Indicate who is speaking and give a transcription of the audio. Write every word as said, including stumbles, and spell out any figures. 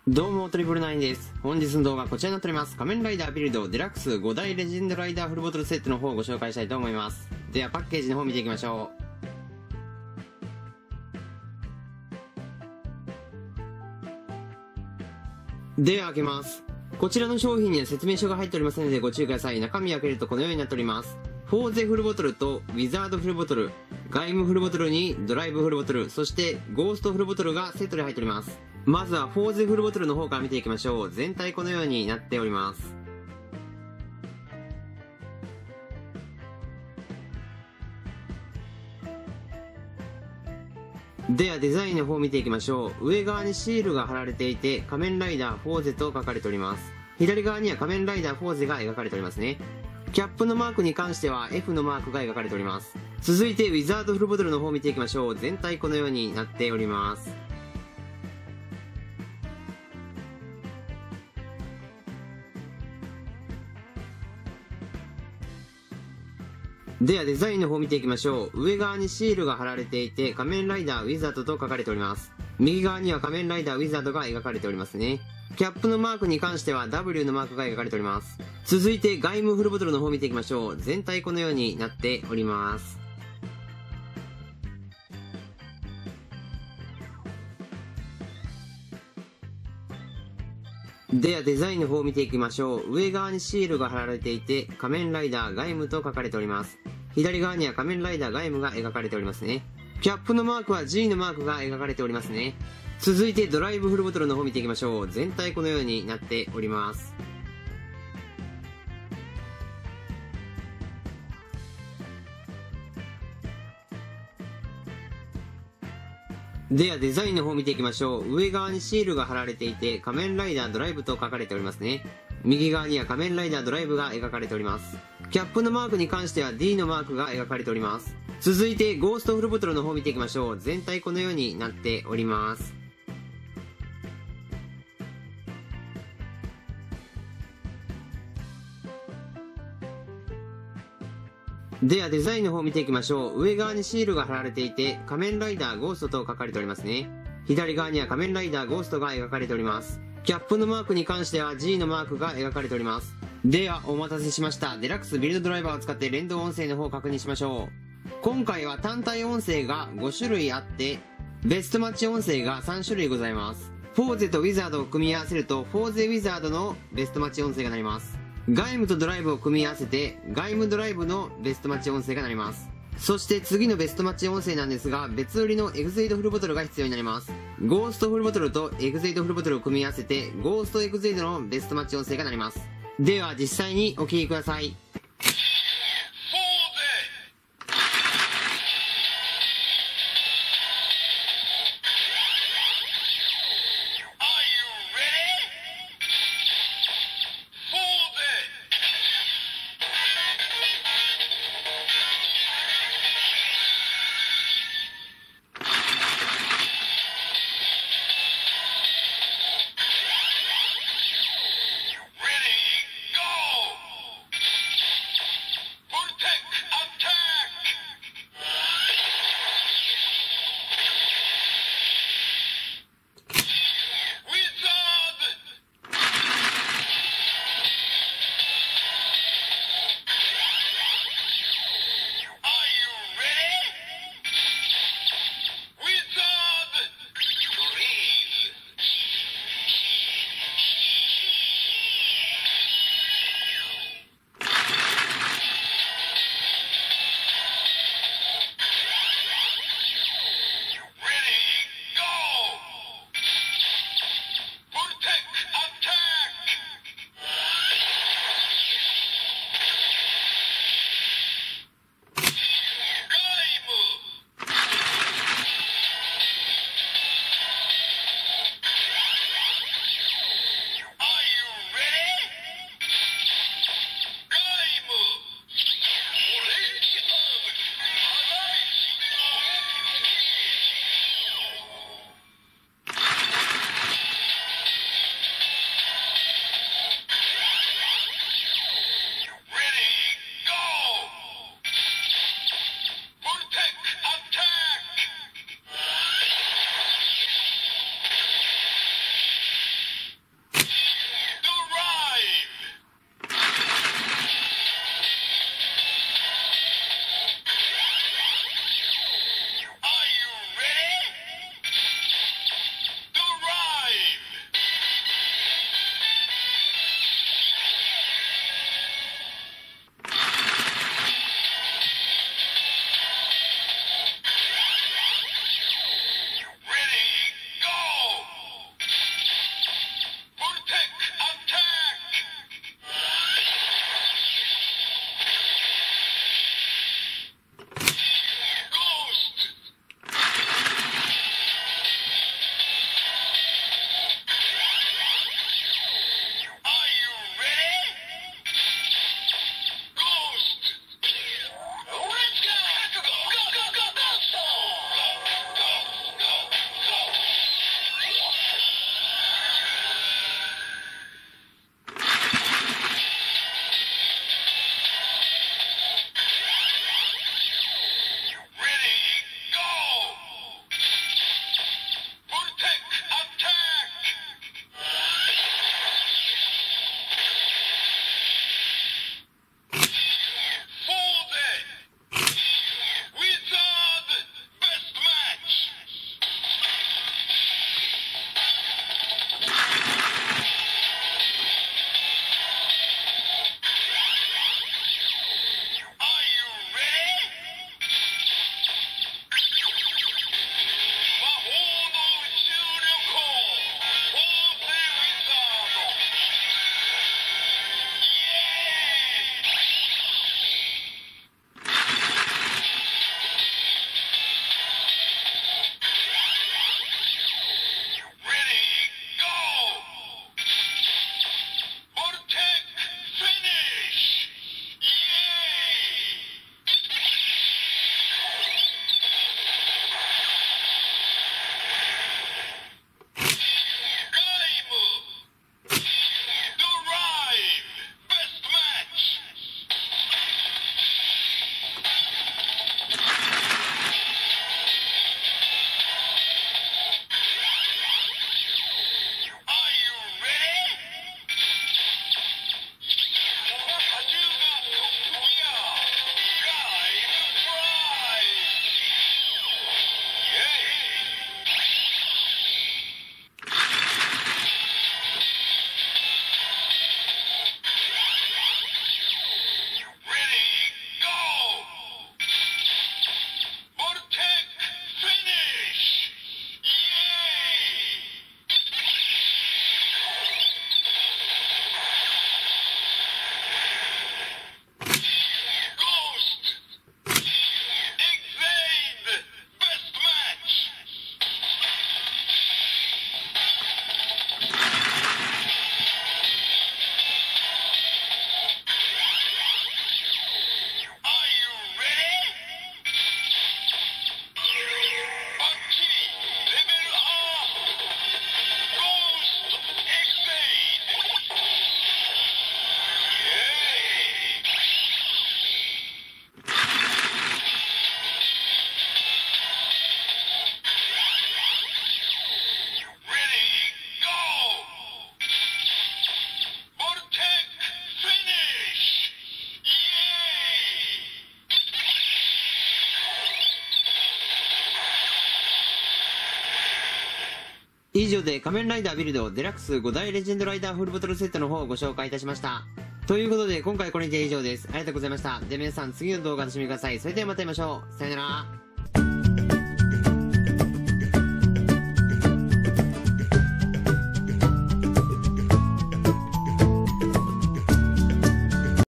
Speaker 1: どうも、トリプルナインです。本日の動画はこちらになっております。仮面ライダービルドデラックスご大レジェンドライダーフルボトルセットの方をご紹介したいと思います。では、パッケージの方を見ていきましょう。では、開けます。こちらの商品には説明書が入っておりませんのでご注意ください。中身を開けるとこのようになっております。フォーゼフルボトルとウィザードフルボトル、ガイムフルボトルにドライブフルボトル、そしてゴーストフルボトルがセットで入っております。まずはフォーゼフルボトルの方から見ていきましょう。全体このようになっております。ではデザインの方を見ていきましょう。上側にシールが貼られていて、仮面ライダーフォーゼと書かれております。左側には仮面ライダーフォーゼが描かれておりますね。キャップのマークに関しては エフ のマークが描かれております。続いてウィザードフルボトルの方を見ていきましょう。全体このようになっております。ではデザインの方を見ていきましょう。上側にシールが貼られていて、仮面ライダーウィザードと書かれております。右側には仮面ライダーウィザードが描かれておりますね。キャップのマークに関しては ダブリュー のマークが描かれております。続いてガイムフルボトルの方を見ていきましょう。全体このようになっております。ではデザインの方を見ていきましょう。上側にシールが貼られていて、仮面ライダーガイムと書かれております。左側には仮面ライダーガイムが描かれておりますね。キャップのマークは ジー のマークが描かれておりますね。続いてドライブフルボトルの方を見ていきましょう。全体このようになっております。ではデザインの方を見ていきましょう。上側にシールが貼られていて、仮面ライダードライブと書かれておりますね。右側には仮面ライダードライブが描かれております。キャップのマークに関しては ディー のマークが描かれております。続いてゴーストフルボトルの方を見ていきましょう。全体このようになっております。ではデザインの方を見ていきましょう。上側にシールが貼られていて、仮面ライダーゴーストと書かれておりますね。左側には仮面ライダーゴーストが描かれております。キャップのマークに関しては ジー のマークが描かれております。ではお待たせしました。デラックスビルドドライバーを使って連動音声の方を確認しましょう。今回は単体音声がご種類あって、ベストマッチ音声がさん種類ございます。フォーゼとウィザードを組み合わせると、フォーゼウィザードのベストマッチ音声がなります。ガイムとドライブを組み合わせて、ガイムドライブのベストマッチ音声がなります。そして次のベストマッチ音声なんですが、別売りのエグゼイドフルボトルが必要になります。ゴーストフルボトルとエグゼイドフルボトルを組み合わせて、ゴーストエグゼイドのベストマッチ音声がなります。では実際にお聞きください。 以上で仮面ライダービルドデラックスご大レジェンドライダーフルボトルセットの方をご紹介いたしました。ということで今回これにて以上です。ありがとうございました。では皆さん次の動画お楽しみください。それではまた会いましょう。さよなら。